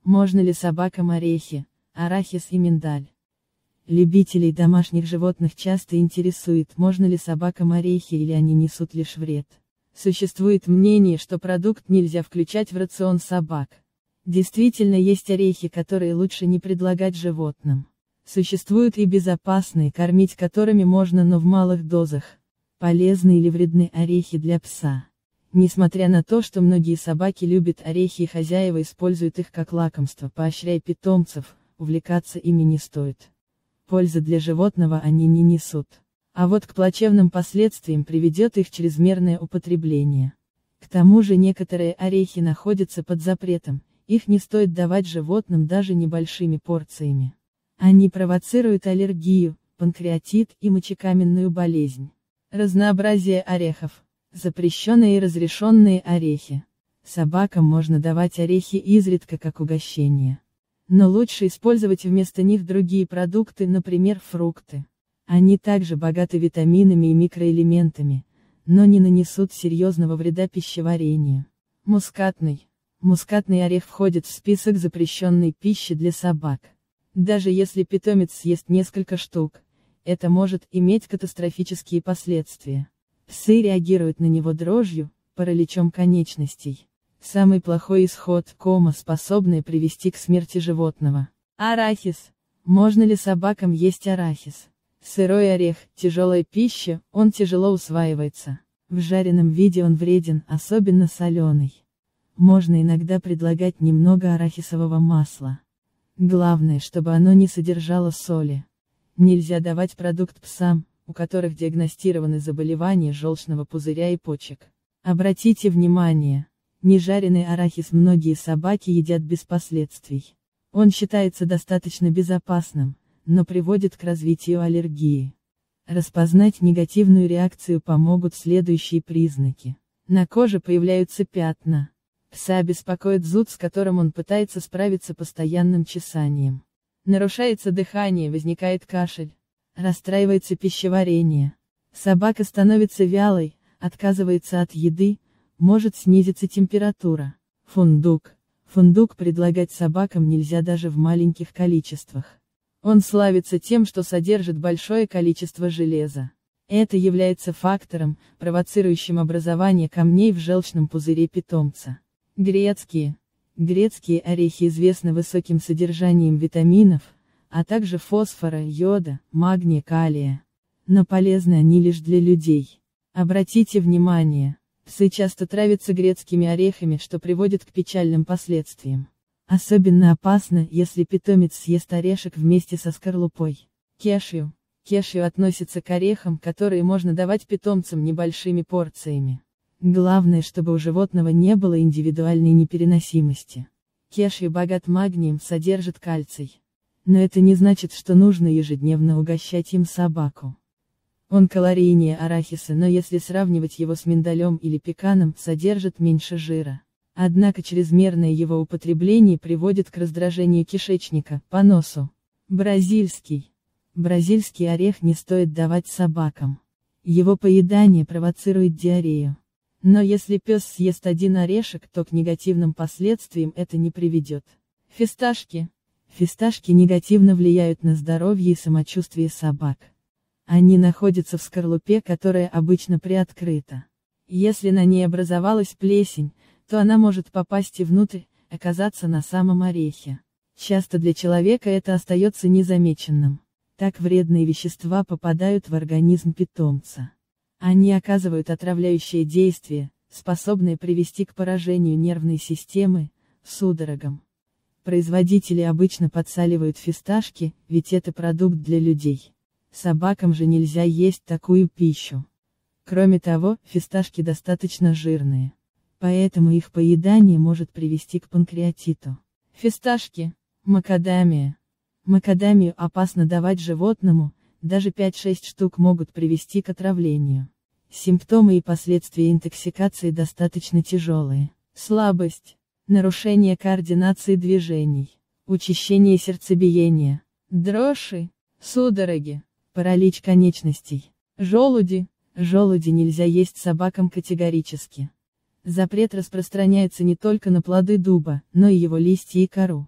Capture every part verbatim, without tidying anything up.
Можно ли собакам орехи, арахис и миндаль? Любителей домашних животных часто интересует, можно ли собакам орехи или они несут лишь вред. Существует мнение, что продукт нельзя включать в рацион собак. Действительно, есть орехи, которые лучше не предлагать животным. Существуют и безопасные, кормить которыми можно, но в малых дозах. Полезны или вредны орехи для пса. Несмотря на то, что многие собаки любят орехи и хозяева используют их как лакомство, поощряя питомцев, увлекаться ими не стоит. Пользы для животного они не несут. А вот к плачевным последствиям приведет их чрезмерное употребление. К тому же некоторые орехи находятся под запретом, их не стоит давать животным даже небольшими порциями. Они провоцируют аллергию, панкреатит и мочекаменную болезнь. Разнообразие орехов. Запрещенные и разрешенные орехи. Собакам можно давать орехи изредка как угощение. Но лучше использовать вместо них другие продукты, например, фрукты. Они также богаты витаминами и микроэлементами, но не нанесут серьезного вреда пищеварению. Мускатный. Мускатный орех входит в список запрещенной пищи для собак. Даже если питомец съест несколько штук, это может иметь катастрофические последствия. Псы реагируют на него дрожью, параличом конечностей. Самый плохой исход – кома, способная привести к смерти животного. Арахис. Можно ли собакам есть арахис? Сырой орех – тяжелая пища, он тяжело усваивается. В жареном виде он вреден, особенно соленый. Можно иногда предлагать немного арахисового масла. Главное, чтобы оно не содержало соли. Нельзя давать продукт псам, у которых диагностированы заболевания желчного пузыря и почек. Обратите внимание, нежареный арахис многие собаки едят без последствий. Он считается достаточно безопасным, но приводит к развитию аллергии. Распознать негативную реакцию помогут следующие признаки. На коже появляются пятна. Пса беспокоит зуд, с которым он пытается справиться постоянным чесанием. Нарушается дыхание, возникает кашель. Расстраивается пищеварение. Собака становится вялой, отказывается от еды, может снизиться температура. Фундук. Фундук предлагать собакам нельзя даже в маленьких количествах. Он славится тем, что содержит большое количество железа. Это является фактором, провоцирующим образование камней в желчном пузыре питомца. Грецкие. Грецкие орехи известны высоким содержанием витаминов, а также фосфора, йода, магния, калия. Но полезны они лишь для людей. Обратите внимание, псы часто травятся грецкими орехами, что приводит к печальным последствиям. Особенно опасно, если питомец съест орешек вместе со скорлупой. Кешью. Кешью относится к орехам, которые можно давать питомцам небольшими порциями. Главное, чтобы у животного не было индивидуальной непереносимости. Кешью богат магнием, содержит кальций. Но это не значит, что нужно ежедневно угощать им собаку. Он калорийнее арахиса, но если сравнивать его с миндалем или пеканом, содержит меньше жира. Однако чрезмерное его употребление приводит к раздражению кишечника, поносу. Бразильский. Бразильский орех не стоит давать собакам. Его поедание провоцирует диарею. Но если пес съест один орешек, то к негативным последствиям это не приведет. Фисташки. Фисташки негативно влияют на здоровье и самочувствие собак. Они находятся в скорлупе, которая обычно приоткрыта. Если на ней образовалась плесень, то она может попасть и внутрь, оказаться на самом орехе. Часто для человека это остается незамеченным. Так вредные вещества попадают в организм питомца. Они оказывают отравляющее действие, способное привести к поражению нервной системы, судорогам. Производители обычно подсаливают фисташки, ведь это продукт для людей. Собакам же нельзя есть такую пищу. Кроме того, фисташки достаточно жирные. Поэтому их поедание может привести к панкреатиту. Фисташки. Макадамия. Макадамию опасно давать животному, даже пять-шесть штук могут привести к отравлению. Симптомы и последствия интоксикации достаточно тяжелые. Слабость. Нарушение координации движений. Учащение сердцебиения. Дрожи. Судороги. Паралич конечностей. Желуди. Желуди нельзя есть собакам категорически. Запрет распространяется не только на плоды дуба, но и его листья и кору.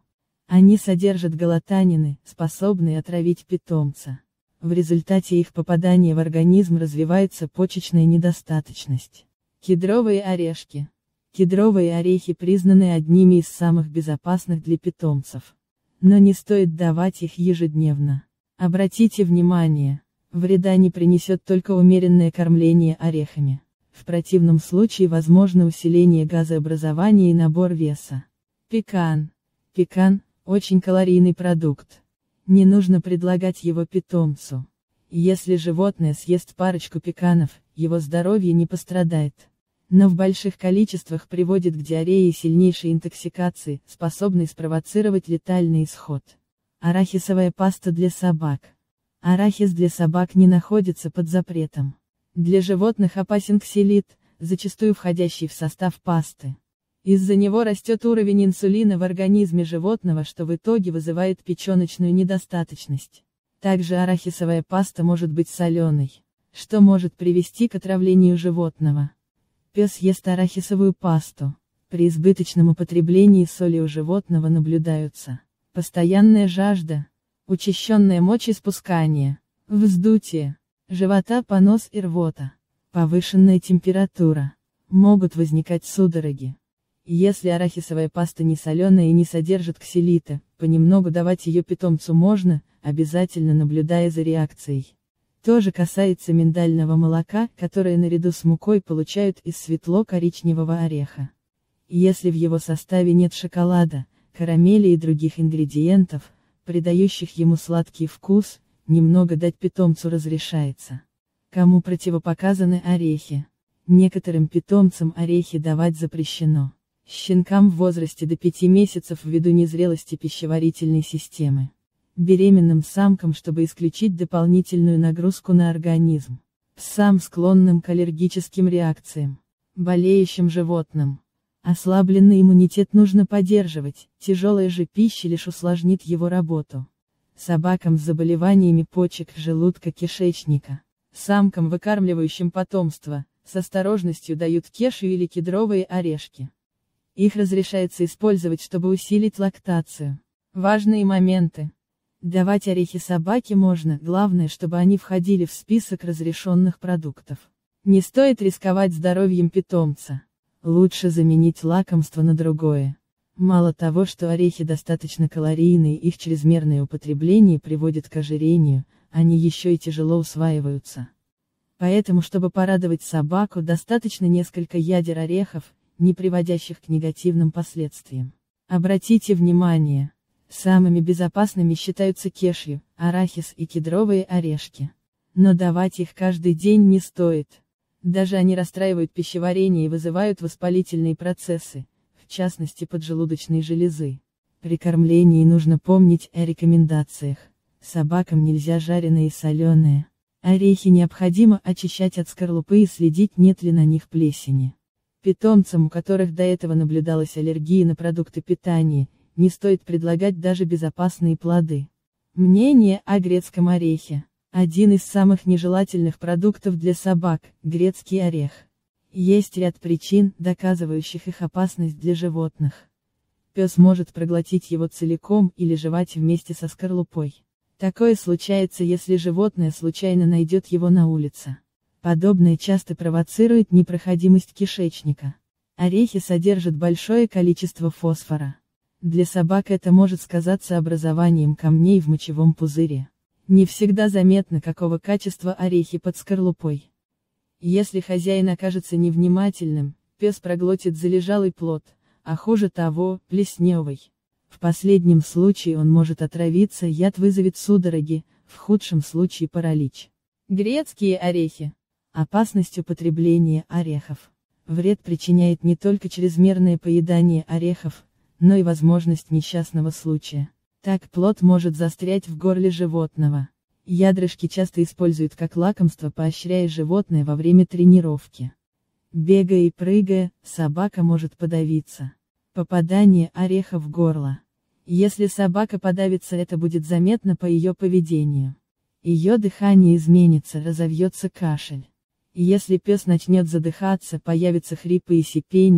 Они содержат галатанины, способные отравить питомца. В результате их попадания в организм развивается почечная недостаточность. Кедровые орешки. Кедровые орехи признаны одними из самых безопасных для питомцев. Но не стоит давать их ежедневно. Обратите внимание, вреда не принесет только умеренное кормление орехами. В противном случае возможно усиление газообразования и набор веса. Пекан. Пекан – очень калорийный продукт. Не нужно предлагать его питомцу. Если животное съест парочку пеканов, его здоровье не пострадает. Но в больших количествах приводит к диарее и сильнейшей интоксикации, способной спровоцировать летальный исход. Арахисовая паста для собак. Арахис для собак не находится под запретом. Для животных опасен ксилит, зачастую входящий в состав пасты. Из-за него растет уровень инсулина в организме животного, что в итоге вызывает печеночную недостаточность. Также арахисовая паста может быть соленой, что может привести к отравлению животного. Пес ест арахисовую пасту. При избыточном употреблении соли у животного наблюдаются постоянная жажда, учащенное мочеиспускание, вздутие живота, понос и рвота, повышенная температура. Могут возникать судороги. Если арахисовая паста не соленая и не содержит ксилита, понемногу давать ее питомцу можно, обязательно наблюдая за реакцией. То же касается миндального молока, которое наряду с мукой получают из светло-коричневого ореха. Если в его составе нет шоколада, карамели и других ингредиентов, придающих ему сладкий вкус, немного дать питомцу разрешается. Кому противопоказаны орехи? Некоторым питомцам орехи давать запрещено. Щенкам в возрасте до пяти месяцев ввиду незрелости пищеварительной системы. Беременным самкам, чтобы исключить дополнительную нагрузку на организм. Псам, склонным к аллергическим реакциям. Болеющим животным. Ослабленный иммунитет нужно поддерживать, тяжелая же пища лишь усложнит его работу. Собакам с заболеваниями почек, желудка, кишечника. Самкам, выкармливающим потомство, с осторожностью дают кешью или кедровые орешки. Их разрешается использовать, чтобы усилить лактацию. Важные моменты. Давать орехи собаке можно, главное, чтобы они входили в список разрешенных продуктов. Не стоит рисковать здоровьем питомца. Лучше заменить лакомство на другое. Мало того, что орехи достаточно калорийные, их чрезмерное употребление приводит к ожирению, они еще и тяжело усваиваются. Поэтому, чтобы порадовать собаку, достаточно несколько ядер орехов, не приводящих к негативным последствиям. Обратите внимание, самыми безопасными считаются кешью, арахис и кедровые орешки. Но давать их каждый день не стоит. Даже они расстраивают пищеварение и вызывают воспалительные процессы, в частности поджелудочной железы. При кормлении нужно помнить о рекомендациях. Собакам нельзя жареное и соленое. Орехи необходимо очищать от скорлупы и следить, нет ли на них плесени. Питомцам, у которых до этого наблюдалась аллергия на продукты питания, не стоит предлагать даже безопасные плоды. Мнение о грецком орехе. Один из самых нежелательных продуктов для собак – грецкий орех. Есть ряд причин, доказывающих их опасность для животных. Пес может проглотить его целиком или жевать вместе со скорлупой. Такое случается, если животное случайно найдет его на улице. Подобное часто провоцирует непроходимость кишечника. Орехи содержат большое количество фосфора. Для собак это может сказаться образованием камней в мочевом пузыре. Не всегда заметно, какого качества орехи под скорлупой. Если хозяин окажется невнимательным, пес проглотит залежалый плод, а хуже того, плесневый. В последнем случае он может отравиться, яд вызовет судороги, в худшем случае паралич. Грецкие орехи. Опасность употребления орехов. Вред причиняет не только чрезмерное поедание орехов, но и возможность несчастного случая. Так плод может застрять в горле животного. Ядрышки часто используют как лакомство, поощряя животное во время тренировки. Бегая и прыгая, собака может подавиться. Попадание ореха в горло. Если собака подавится, это будет заметно по ее поведению. Ее дыхание изменится, разовьется кашель. Если пес начнет задыхаться, появятся хрипы и сипение,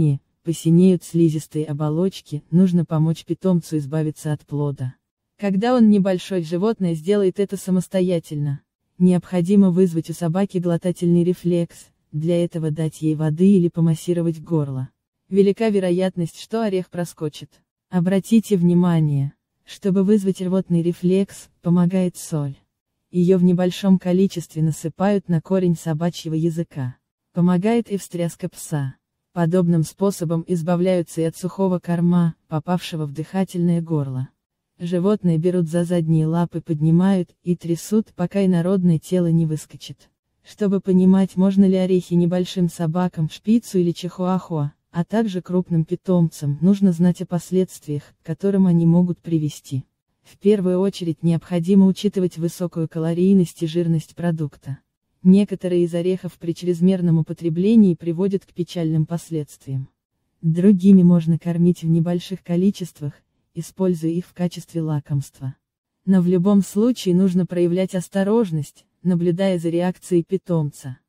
посинеют слизистые оболочки, нужно помочь питомцу избавиться от плода. Когда он небольшой, животное сделает это самостоятельно. Необходимо вызвать у собаки глотательный рефлекс, для этого дать ей воды или помассировать горло. Велика вероятность, что орех проскочит. Обратите внимание, чтобы вызвать рвотный рефлекс, помогает соль. Ее в небольшом количестве насыпают на корень собачьего языка. Помогает и встряска пса. Подобным способом избавляются и от сухого корма, попавшего в дыхательное горло. Животные берут за задние лапы, поднимают и трясут, пока инородное тело не выскочит. Чтобы понимать, можно ли орехи небольшим собакам, шпицу или чихуахуа, а также крупным питомцам, нужно знать о последствиях, к которым они могут привести. В первую очередь необходимо учитывать высокую калорийность и жирность продукта. Некоторые из орехов при чрезмерном употреблении приводят к печальным последствиям. Другими можно кормить в небольших количествах, используя их в качестве лакомства. Но в любом случае нужно проявлять осторожность, наблюдая за реакцией питомца.